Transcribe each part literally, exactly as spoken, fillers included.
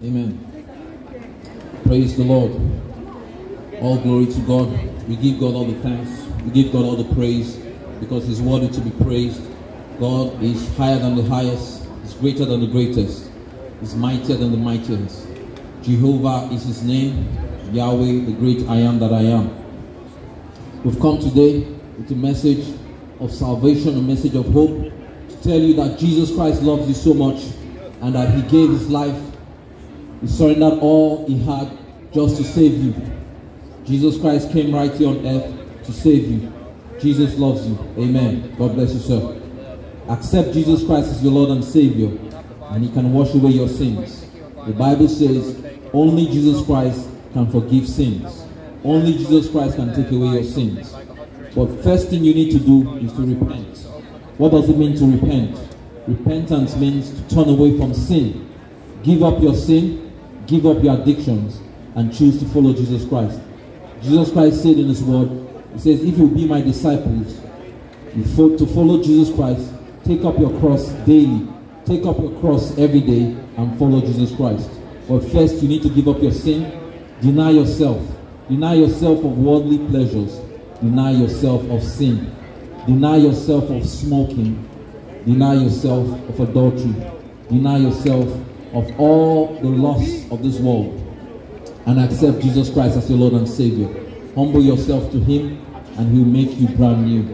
Amen. Praise the Lord. All glory to God. We give God all the thanks. We give God all the praise because He's worthy to be praised. God is higher than the highest. He's greater than the greatest. He's mightier than the mightiest. Jehovah is His name. Yahweh, the great I am that I am. We've come today with a message of salvation, a message of hope, to tell you that Jesus Christ loves you so much and that He gave His life. He surrendered all He had just to save you. Jesus Christ came right here on earth to save you. Jesus loves you. Amen. God bless you, sir. Accept Jesus Christ as your Lord and Savior, and He can wash away your sins. The Bible says only Jesus Christ can forgive sins. Only Jesus Christ can take away your sins. But first thing you need to do is to repent. What does it mean to repent? Repentance means to turn away from sin. Give up your sin, give up your addictions, and choose to follow Jesus Christ. Jesus Christ said in His word, He says, if you be my disciples, you fo- to follow Jesus Christ, take up your cross daily. Take up your cross every day and follow Jesus Christ. But first you need to give up your sin, deny yourself. Deny yourself of worldly pleasures. Deny yourself of sin. Deny yourself of smoking. Deny yourself of adultery. Deny yourself of all the lusts of this world. And accept Jesus Christ as your Lord and Savior. Humble yourself to Him and He will make you brand new.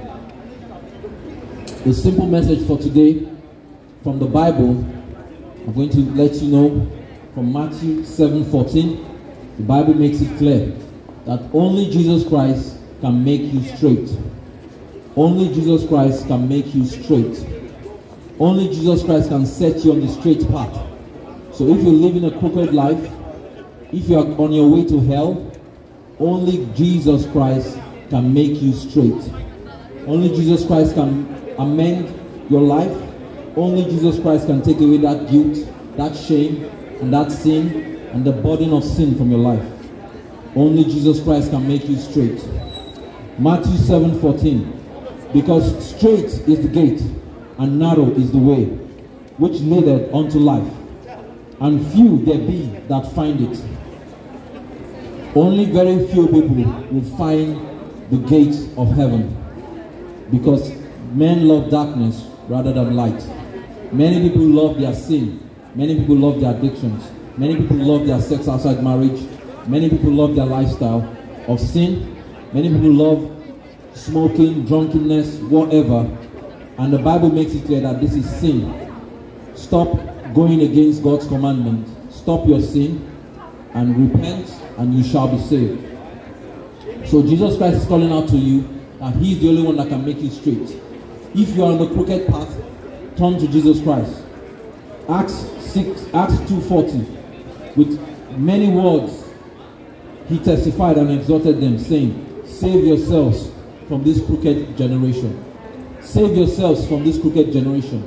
The simple message for today from the Bible, I'm going to let you know from Matthew seven fourteen. The Bible makes it clear that only Jesus Christ can make you straight. Only Jesus Christ can make you straight. Only Jesus Christ can set you on the straight path. So if you're living a crooked life, if you are on your way to hell, only Jesus Christ can make you straight. Only Jesus Christ can amend your life. Only Jesus Christ can take away that guilt, that shame, and that sin, and the burden of sin from your life. Only Jesus Christ can make you straight. Matthew seven fourteen. Because straight is the gate, and narrow is the way, which leadeth unto life, and few there be that find it. Only very few people will find the gate of heaven, because men love darkness rather than light. Many people love their sin. Many people love their addictions. Many people love their sex outside marriage. Many people love their lifestyle of sin. Many people love smoking, drunkenness, whatever. And the Bible makes it clear that this is sin. Stop going against God's commandment. Stop your sin and repent, and you shall be saved. So Jesus Christ is calling out to you that He is the only one that can make you straight. If you are on the crooked path, turn to Jesus Christ. Acts six, Acts two forty. With many words, He testified and exhorted them, saying, save yourselves from this crooked generation. Save yourselves from this crooked generation.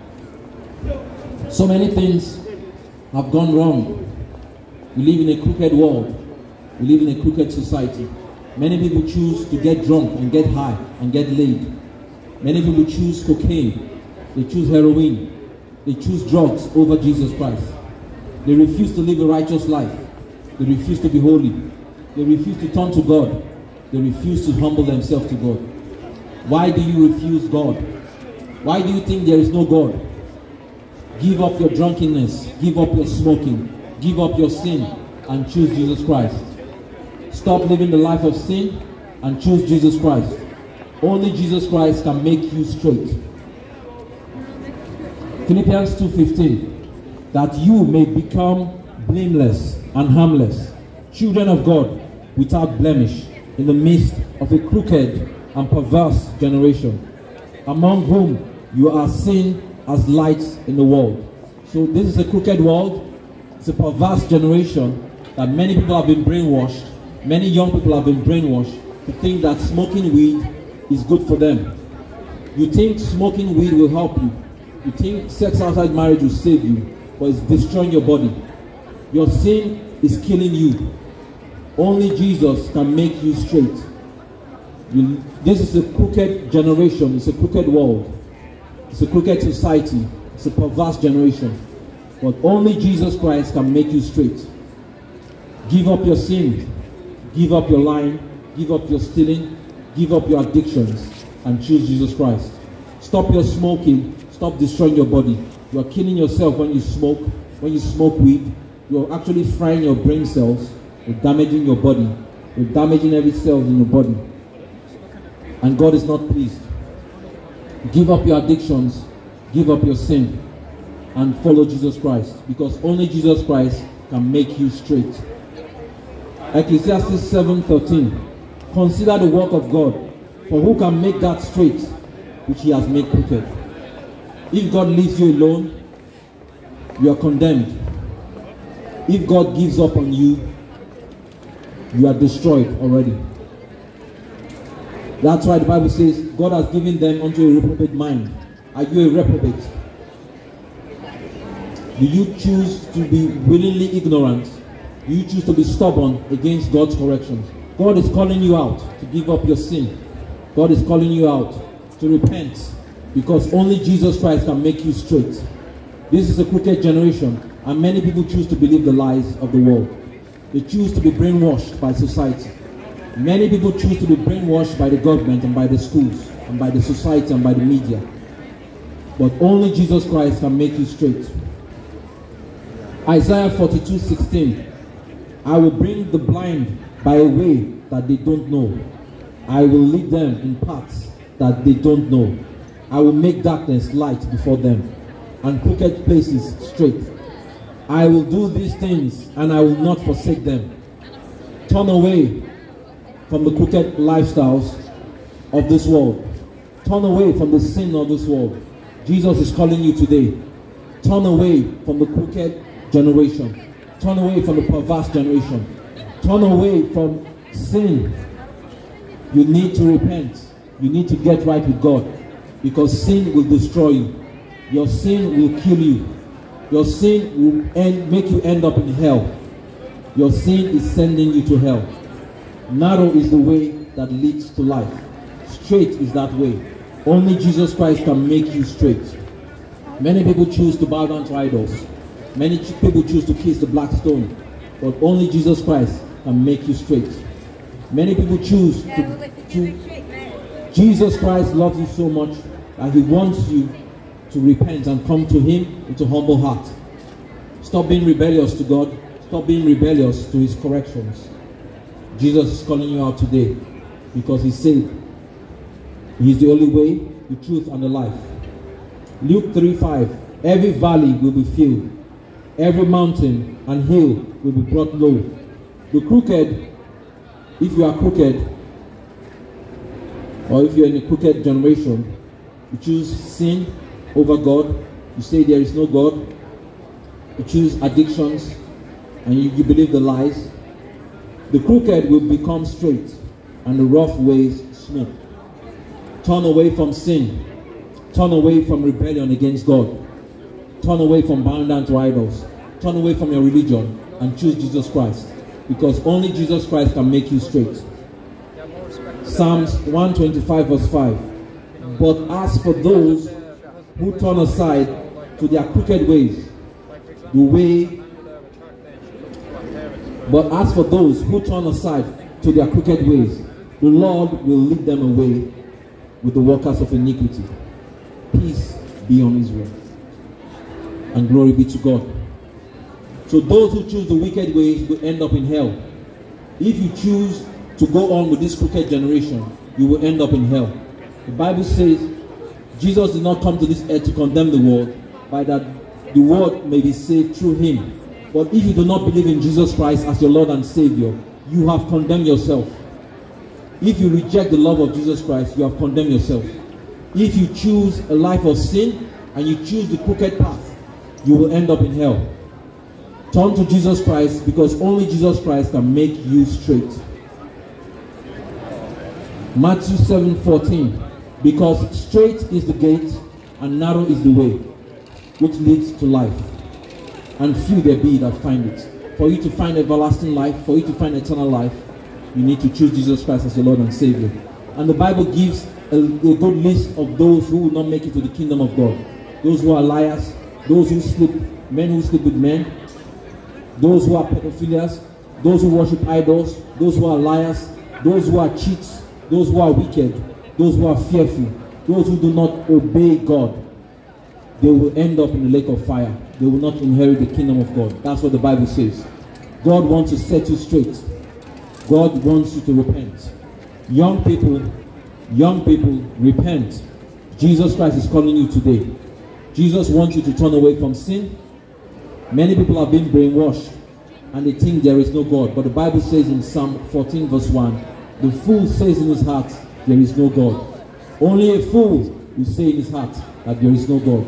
So many things have gone wrong. We live in a crooked world. We live in a crooked society. Many people choose to get drunk and get high and get laid. Many people choose cocaine. They choose heroin. They choose drugs over Jesus Christ. They refuse to live a righteous life. They refuse to be holy. They refuse to turn to God. They refuse to humble themselves to God. Why do you refuse God? Why do you think there is no God? Give up your drunkenness. Give up your smoking. Give up your sin and choose Jesus Christ. Stop living the life of sin and choose Jesus Christ. Only Jesus Christ can make you straight. Philippians two fifteen. That you may become blameless and harmless, children of God without blemish, in the midst of a crooked and perverse generation, among whom you are seen as lights in the world. So this is a crooked world. It's a perverse generation that many people have been brainwashed. Many young people have been brainwashed to think that smoking weed is good for them. You think smoking weed will help you. You think sex outside marriage will save you, but it's destroying your body. Your sin is killing you. Only Jesus can make you straight. You, this is a crooked generation. It's a crooked world. It's a crooked society. It's a perverse generation. But only Jesus Christ can make you straight. Give up your sins. Give up your lying. Give up your stealing. Give up your addictions and choose Jesus Christ. Stop your smoking. Stop destroying your body. You are killing yourself when you smoke. When you smoke weed, you are actually frying your brain cells. You're damaging your body. You're damaging every cell in your body. And God is not pleased. Give up your addictions. Give up your sin. And follow Jesus Christ. Because only Jesus Christ can make you straight. Ecclesiastes seven thirteen. Consider the work of God. For who can make that straight which he has made crooked? If God leaves you alone, you are condemned. If God gives up on you, you are destroyed already. That's why the Bible says God has given them unto a reprobate mind. Are you a reprobate? Do you choose to be willingly ignorant? Do you choose to be stubborn against God's corrections? God is calling you out to give up your sin. God is calling you out to repent, because only Jesus Christ can make you straight. This is a crooked generation, and many people choose to believe the lies of the world. They choose to be brainwashed by society. Many people choose to be brainwashed by the government and by the schools and by the society and by the media. But only Jesus Christ can make you straight. Isaiah forty-two sixteen. I will bring the blind by a way that they don't know. I will lead them in paths that they don't know. I will make darkness light before them, and crooked places straight. I will do these things, and I will not forsake them. Turn away from the crooked lifestyles of this world. Turn away from the sin of this world. Jesus is calling you today. Turn away from the crooked generation. Turn away from the perverse generation. Turn away from sin. You need to repent. You need to get right with God, because sin will destroy you. Your sin will kill you. Your sin will end, make you end up in hell. Your sin is sending you to hell. Narrow is the way that leads to life. Straight is that way. Only Jesus Christ can make you straight. Many people choose to bow down to idols. Many people choose to kiss the black stone. But only Jesus Christ can make you straight. Many people choose to, to Jesus Christ loves you so much that he wants you to repent and come to him with a humble heart. Stop being rebellious to God. Stop being rebellious to his corrections. Jesus is calling you out today, because he said he is the only way, the truth, and the life. Luke three five. Every valley will be filled. Every mountain and hill will be brought low. The crooked, if you are crooked, or if you are in a crooked generation, you choose sin over God. You say there is no God. You choose addictions, and you, you believe the lies. The crooked will become straight, and the rough ways smooth. Turn away from sin. Turn away from rebellion against God. Turn away from bowing down to idols. Turn away from your religion and choose Jesus Christ, because only Jesus Christ can make you straight. Psalms one twenty-five verse five. But as for those who turn aside to their crooked ways, the way But as for those who turn aside to their crooked ways, the Lord will lead them away with the workers of iniquity. Peace be on Israel, and glory be to God. So those who choose the wicked ways will end up in hell. If you choose to go on with this crooked generation, you will end up in hell. The Bible says Jesus did not come to this earth to condemn the world, but that the world may be saved through him. But if you do not believe in Jesus Christ as your Lord and Savior, you have condemned yourself. If you reject the love of Jesus Christ, you have condemned yourself. If you choose a life of sin and you choose the crooked path, you will end up in hell. Turn to Jesus Christ, because only Jesus Christ can make you straight. Matthew seven fourteen. Because straight is the gate and narrow is the way which leads to life, and few there be that find it. For you to find everlasting life, for you to find eternal life, you need to choose Jesus Christ as your Lord and Savior. And the Bible gives a, a good list of those who will not make it to the kingdom of God. Those who are liars, those who sleep, men who sleep with men, those who are pedophilias, those who worship idols, those who are liars, those who are cheats, those who are wicked, those who are fearful, those who do not obey God, they will end up in the lake of fire. They will not inherit the kingdom of God. That's what the Bible says. God wants to set you straight. God wants you to repent. Young people, young people, repent. Jesus Christ is calling you today. Jesus wants you to turn away from sin. Many people have been brainwashed and they think there is no God. But the Bible says in Psalm fourteen verse one, the fool says in his heart, there is no God. Only a fool will say in his heart that there is no God.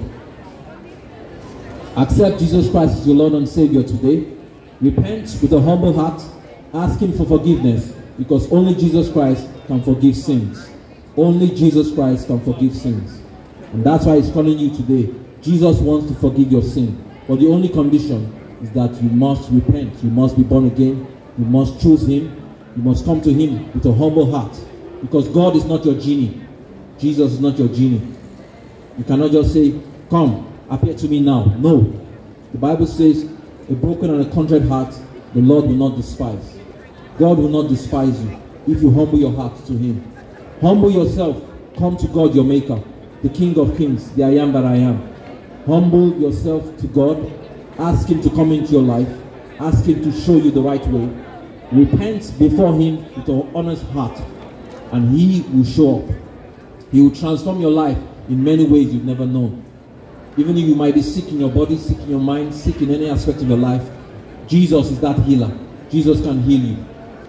Accept Jesus Christ as your Lord and Savior today. Repent with a humble heart. Ask Him for forgiveness, because only Jesus Christ can forgive sins. Only Jesus Christ can forgive sins. And that's why He's calling you today. Jesus wants to forgive your sin. But the only condition is that you must repent. You must be born again. You must choose Him. You must come to Him with a humble heart. Because God is not your genie. Jesus is not your genie. You cannot just say, come, appear to me now. No. The Bible says, a broken and a contrite heart, the Lord will not despise. God will not despise you if you humble your heart to Him. Humble yourself. Come to God, your Maker, the King of Kings, the I am that I am. Humble yourself to God. Ask Him to come into your life. Ask Him to show you the right way. Repent before Him with an honest heart, and He will show up. He will transform your life in many ways you've never known. Even if you might be sick in your body, sick in your mind, sick in any aspect of your life, Jesus is that healer. Jesus can heal you.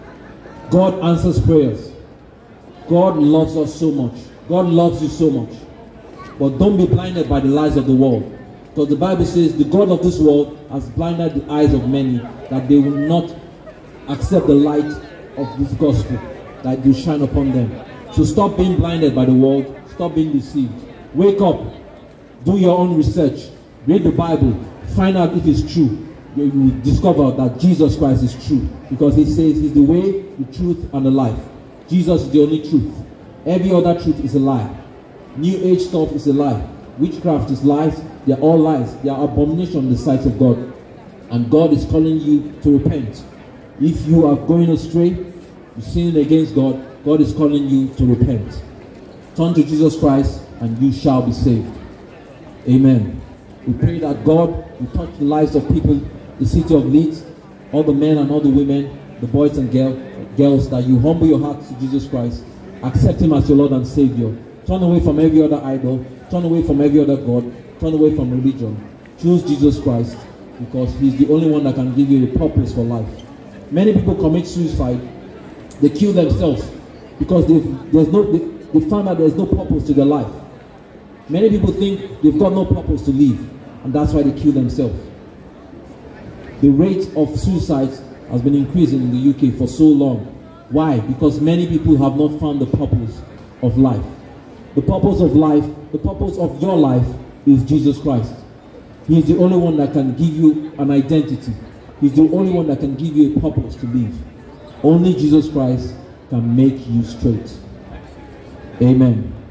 God answers prayers. God loves us so much. God loves you so much. But don't be blinded by the lies of the world. Because the Bible says the God of this world has blinded the eyes of many, that they will not accept the light of this gospel that will shine upon them. So stop being blinded by the world. Stop being deceived. Wake up. Do your own research. Read the Bible. Find out if it's true. You will discover that Jesus Christ is true. Because He says He's the way, the truth, and the life. Jesus is the only truth. Every other truth is a lie. New age stuff is a lie. Witchcraft is lies. They are all lies. They are abomination in the sight of God. And God is calling you to repent. If you are going astray, you're sinning against God, God is calling you to repent. Turn to Jesus Christ and you shall be saved. Amen. We pray that God will touch the lives of people, the city of Leeds, all the men and all the women, the boys and girl, girls, that you humble your hearts to Jesus Christ, accept Him as your Lord and Savior. Turn away from every other idol, turn away from every other God, turn away from religion. Choose Jesus Christ, because He's the only one that can give you a purpose for life. Many people commit suicide. They kill themselves because there's no, they, they found out there's no purpose to their life. Many people think they've got no purpose to live, and that's why they kill themselves. The rate of suicides has been increasing in the U K for so long. Why? Because many people have not found the purpose of life. The purpose of life, the purpose of your life is Jesus Christ. He is the only one that can give you an identity. He's the only one that can give you a purpose to live. Only Jesus Christ can make you straight. Amen.